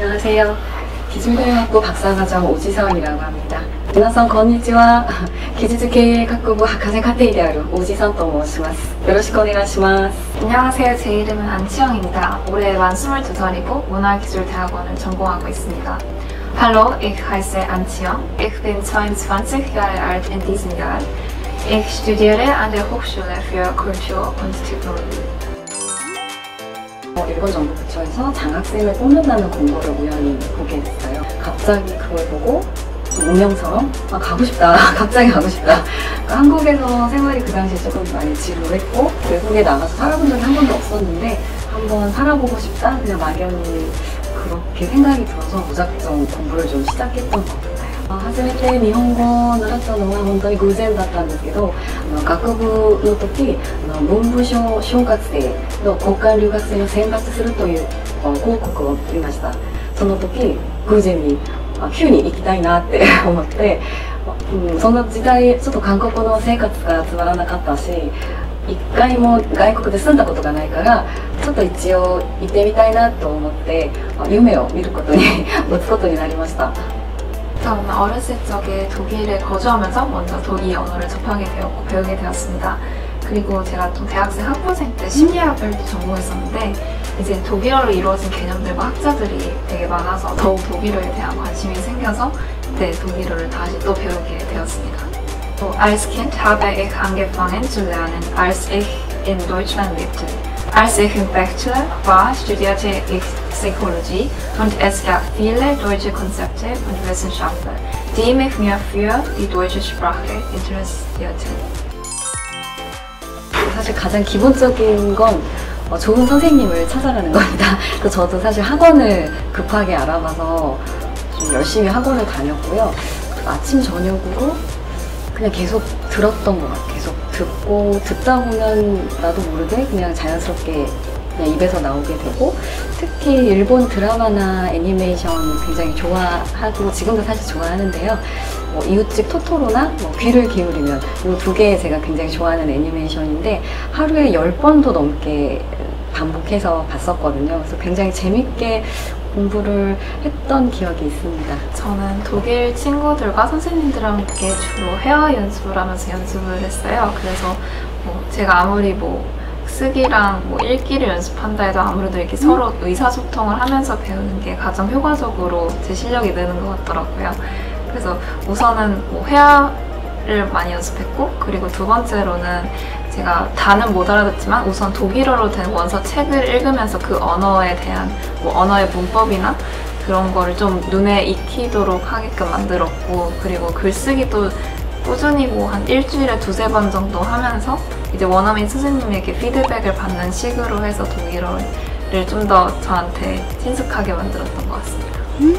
안녕하세요. 기술교육학부 박사과정 오지선이라고 합니다. 皆さんこんにちは。技術経営学部博士課程である오지선と申します。よろしくお願いします。 안녕하세요. 제 이름은 안치영입니다. 올해 만 22살이고 문화기술대학원을 전공하고 있습니다. Hallo, ich heiße Anziong. Ich bin 22 Jahre alt in diesem Jahr. Ich studiere an der Hochschule für Kultur und Technologie. 일본 정부부처에서 장학생을 뽑는다는 공고를 우연히 보게 됐어요. 갑자기 그걸 보고 운명처럼 가고 싶다. 갑자기 가고 싶다. 그러니까 한국에서 생활이 그 당시에 조금 많이 지루했고 외국에 나가서 살아본 적이 한 번도 없었는데 한번 살아보고 싶다. 그냥 막연히 그렇게 생각이 들어서 무작정 공부를 좀 시작했던 것 같아요. 初めて日本語を習ったのは本当に偶然だったんですけど、学部の時文部省就活生の交換留学生を選抜するという広告を見ました。その時偶然に急に行きたいなって思って、その時代ちょっと韓国の生活がつまらなかったし、一回も外国で住んだことがないからちょっと一応行ってみたいなと思って夢を見ることに持つことになりました。 저는 어렸을 적에 독일에 거주하면서 먼저 독일 언어를 접하게 되었고 배우게 되었습니다. 그리고 제가 또 대학생 학부생 때 심리학을 전공했었는데 이제 독일어로 이루어진 개념들과 학자들이 되게 많아서 더욱 독일어에 대한 관심이 생겨서 그때 독일어를 다시 또 배우게 되었습니다. Als Kind habe ich angefangen zu lernen, als ich in Deutschland lebte. Als ich im Bachelor war, studierte ich Psychologie und es gab viele deutsche Konzepte und Wissenschaften, die mich mehr für die deutsche Sprache interessierten. 사실 가장 기본적인 건 좋은 선생님을 찾아가는 겁니다. 그래서 저도 사실 학원을 급하게 알아봐서 좀 열심히 학원을 다녔고요. 아침 저녁으로 그냥 계속 들었던 것 같아요. 계속 듣고 듣다 보면 나도 모르게 그냥 자연스럽게 그냥 입에서 나오게 되고, 특히 일본 드라마나 애니메이션 굉장히 좋아하고 지금도 사실 좋아하는데요. 이웃집 토토로나 귀를 기울이면 이 두 개 제가 굉장히 좋아하는 애니메이션인데 하루에 10번도 넘게 반복해서 봤었거든요. 그래서 굉장히 재밌게 공부를 했던 기억이 있습니다. 저는 독일 친구들과 선생님들과 함께 주로 회화 연습을 하면서 연습을 했어요. 그래서 제가 아무리 쓰기랑 읽기를 연습한다 해도 아무래도 이렇게 서로 의사소통을 하면서 배우는 게 가장 효과적으로 제 실력이 느는 것 같더라고요. 그래서 우선은 회화를 많이 연습했고, 그리고 두 번째로는 제가 다는 못 알아듣지만 우선 독일어로 된 원서 책을 읽으면서 그 언어에 대한 언어의 문법이나 그런 거를 좀 눈에 익히도록 하게끔 만들었고, 그리고 글쓰기도 꾸준히 한 일주일에 2~3번 정도 하면서 이제 원어민 선생님에게 피드백을 받는 식으로 해서 독일어를 좀 더 저한테 친숙하게 만들었던 것 같습니다.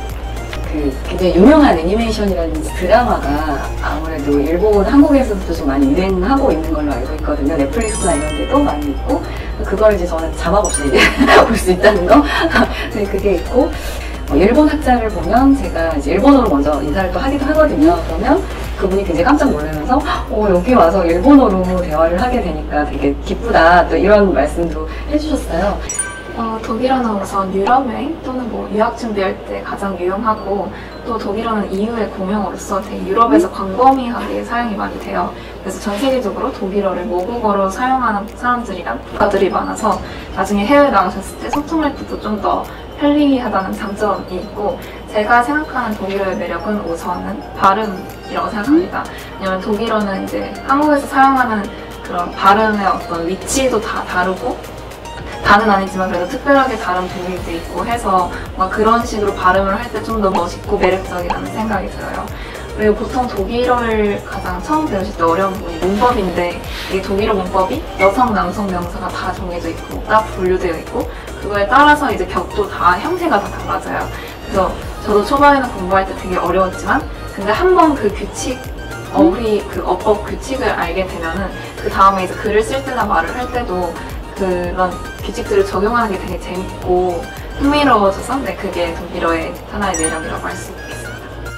굉장히 유명한 애니메이션이라든지 드라마가 아무래도 일본, 한국에서도 좀 많이 유행하고 있는 걸로 알고 있거든요. 넷플릭스나 이런 데도 많이 있고, 그걸 이제 저는 자막 없이 볼 수 있다는 거. 네, 그게 있고, 일본 학자를 보면 제가 이제 일본어로 먼저 인사를 또 하기도 하거든요. 그러면 그분이 굉장히 깜짝 놀라면서 여기 와서 일본어로 대화를 하게 되니까 되게 기쁘다, 또 이런 말씀도 해주셨어요. 독일어는 우선 유럽 여행 또는 유학 준비할 때 가장 유용하고, 또 독일어는 EU의 공용어로서 되게 유럽에서 광범위하게 사용이 많이 돼요. 그래서 전 세계적으로 독일어를 모국어로 사용하는 사람들이랑 국가들이 많아서 나중에 해외에 나가셨을 때 소통할 때도 좀 더 편리하다는 장점이 있고, 제가 생각하는 독일어의 매력은 우선은 발음이라고 생각합니다. 왜냐면 독일어는 이제 한국에서 사용하는 그런 발음의 어떤 위치도 다 다르고, 다는 아니지만 그래도 특별하게 다른 부분도 있고 해서 그런 식으로 발음을 할 때 좀 더 멋있고 매력적이라는 생각이 들어요. 그리고 보통 독일어를 가장 처음 배우실 때 어려운 부분이 문법인데, 이게 독일어 문법이 여성, 남성 명사가 다 정해져 있고 딱 분류되어 있고, 그거에 따라서 이제 격도 다 형태가 다 달라져요. 그래서 저도 초반에는 공부할 때 되게 어려웠지만, 근데 한번 그 규칙, 그 어법 규칙을 알게 되면은 그 다음에 이제 글을 쓸 때나 말을 할 때도 그런 규칙들을 적용하는 게 되게 재밌고 흥미로워져서 그게 독일어의 하나의 매력이라고 할 수 있겠습니다.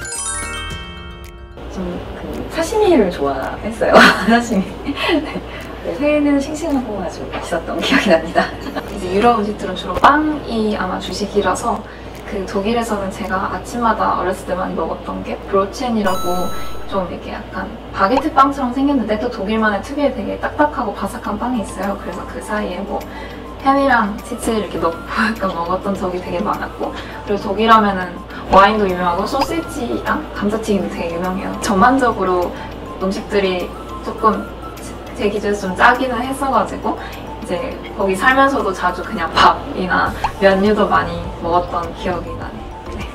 좀 사시미를 좋아했어요. 사시미. 네. 회는 싱싱하고 아주 맛있었던 기억이 납니다. 이제 유럽 음식들은 주로 빵이 아마 주식이라서 그 독일에서는 제가 아침마다 어렸을 때 많이 먹었던 게 브로첸이라고 좀 이렇게 약간 바게트 빵처럼 생겼는데 또 독일만의 특유의 되게 딱딱하고 바삭한 빵이 있어요. 그래서 그 사이에 뭐 햄이랑 치즈를 이렇게 넣고 약간 먹었던 적이 되게 많았고, 그리고 독일 하면은 와인도 유명하고 소시지랑 감자튀김도 되게 유명해요. 전반적으로 음식들이 조금 제 기준에서 좀 짜기는 했어가지고 이제 거기 살면서도 자주 그냥 밥이나 면류도 많이 먹었던 기억이 나네요. 네.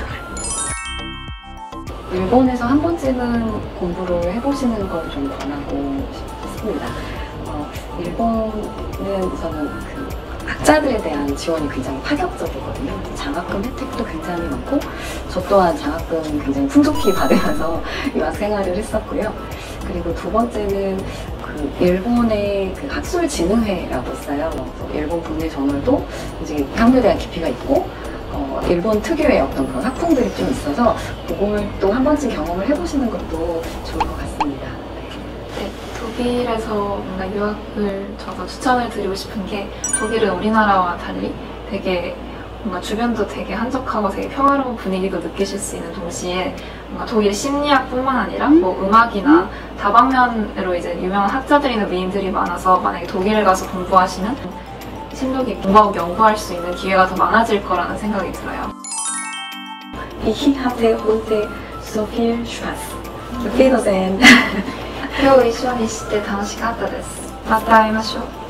일본에서 한 번쯤은 공부를 해보시는 걸 좀 권하고 싶습니다. 일본은 저는 그 학자들에 대한 지원이 굉장히 파격적이거든요. 장학금 혜택도 굉장히 많고, 저 또한 장학금 굉장히 풍족히 받으면서 유학 생활을 했었고요. 그리고 두 번째는 그 일본의 그 학술진흥회라고 있어요. 일본 국내 저널도 이제 학문에 대한 깊이가 있고, 일본 특유의 어떤 그런 학풍들이 좀 있어서 그걸 또 한 번쯤 경험을 해보시는 것도 좋을 것 같습니다. 네, 독일에서 뭔가 유학을 저도 추천을 드리고 싶은 게, 독일은 우리나라와 달리 되게 뭔가 주변도 되게 한적하고 되게 평화로운 분위기도 느끼실 수 있는 동시에, 뭔가 독일 심리학뿐만 아니라 뭐 음악이나 다방면으로 이제 유명한 학자들이나 미인들이 많아서 만약에 독일에 가서 공부하시면 심도 깊게 공부하고 연구할 수 있는 기회가 더 많아질 거라는 생각이 들어요. Ich hatte heute so viel Spaß. Auf Wiedersehen. 今日一緒にして楽しかったです。また会いましょう。